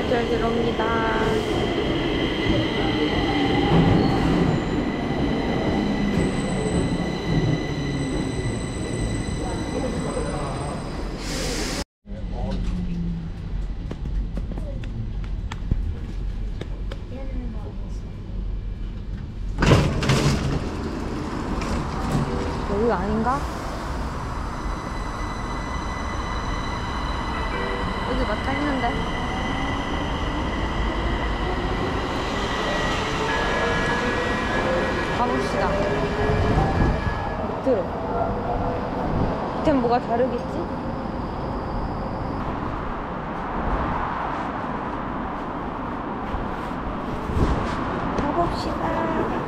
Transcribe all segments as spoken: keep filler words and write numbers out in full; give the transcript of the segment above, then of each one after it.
잘 들어옵니다. 여기 아닌가? 여기 맞다 했는데. 가봅시다. 밑으로. 밑엔 뭐가 다르겠지? 가봅시다.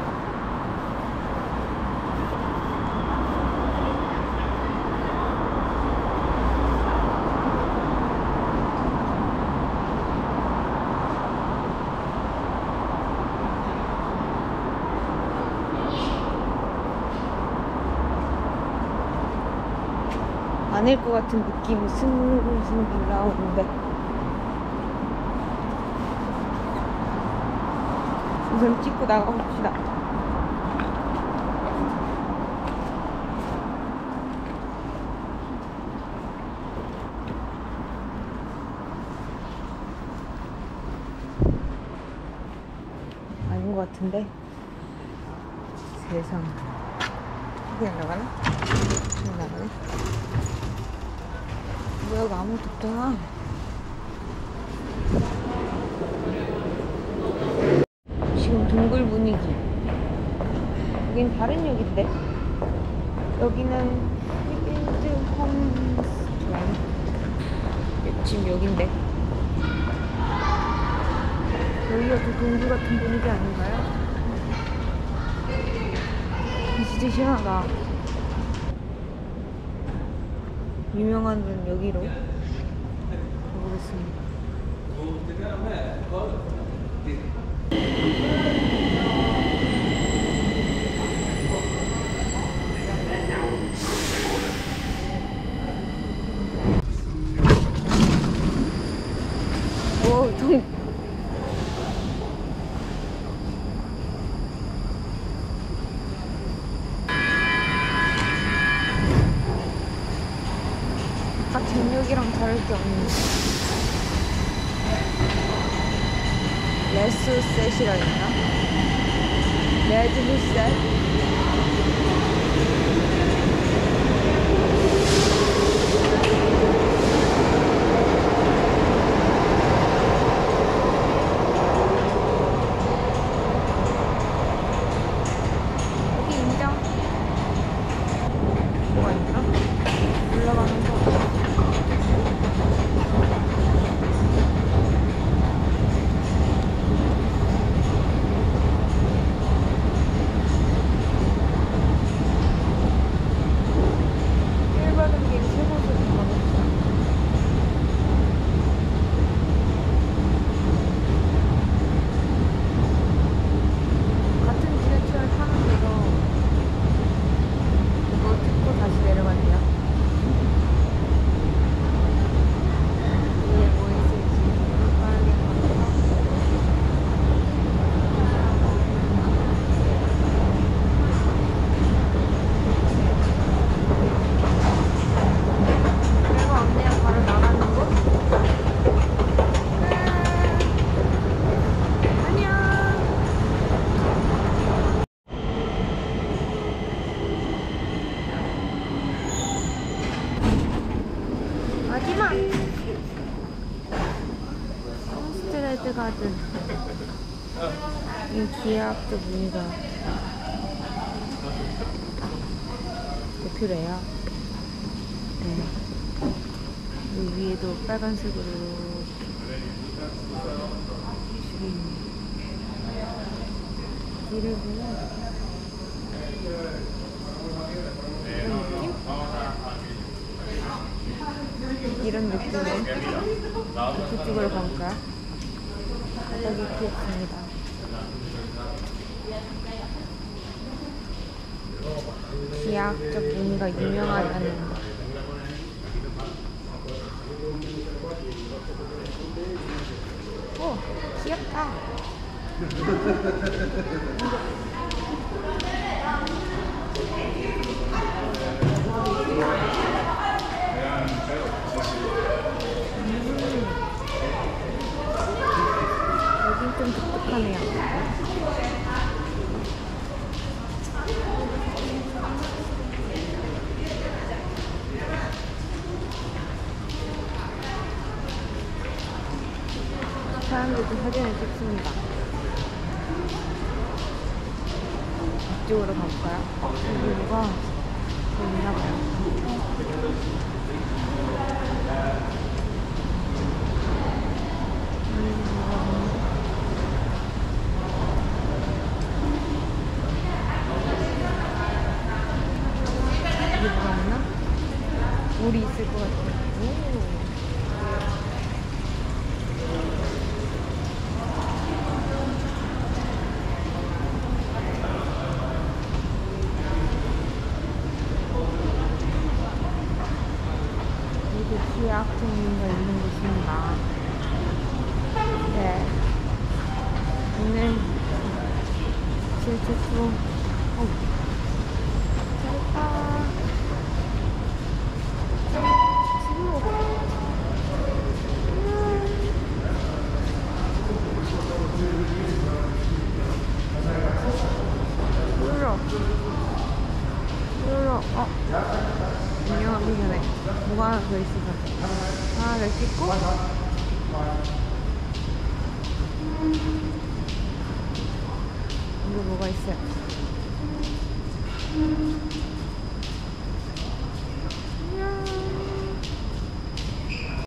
아닐 것 같은 느낌이 승승승 나오는데 우선 찍고 나가봅시다. 아닌 것 같은데. 세상, 이게 안 나가나? 안 나가네. 뭐야, 여기 아무것도 없잖아. 지금 동굴 분위기. 여긴 다른 역인데. 여기는 리빌드 홈스라인. 지금 여긴데. 여기가 더 동굴 같은 분위기 아닌가요? 진짜 시원하다. 유명한 데는 여기로 가보겠습니다. 오, 동 뒷역이랑 다를 게 없네. 레스셋이라 했나? 레드셋? 여기 인정? 뭐가 있나? 올라가는 거. 마지막! 홈스트레드 가든. 이 기아학교 문이다. 대표래요. 네. 여기 위에도 빨간색으로 줄이 있네. 길을 보면 이런 느낌? 이런 느낌으로 그쪽으로 가볼까요? 바닥이 귀엽습니다. 기하학적 무늬가 유명하다는 여긴 좀 독특하네요. 사람들도 사진을 찍습니다. 이쪽으로 가볼까요? 어, 여기 뭐가 더 있나봐요. 여기 뭐가 있나? 물이 있을 것 같아요. 오. 치약 종류가 있는 곳입니다. 네. 오늘 실제로 어. 잘했다. 지루. 울어. 울어. 어. 안녕하기 전에 뭐가 하나 더 있어서 하나를 찍고 이거 뭐가 있어요?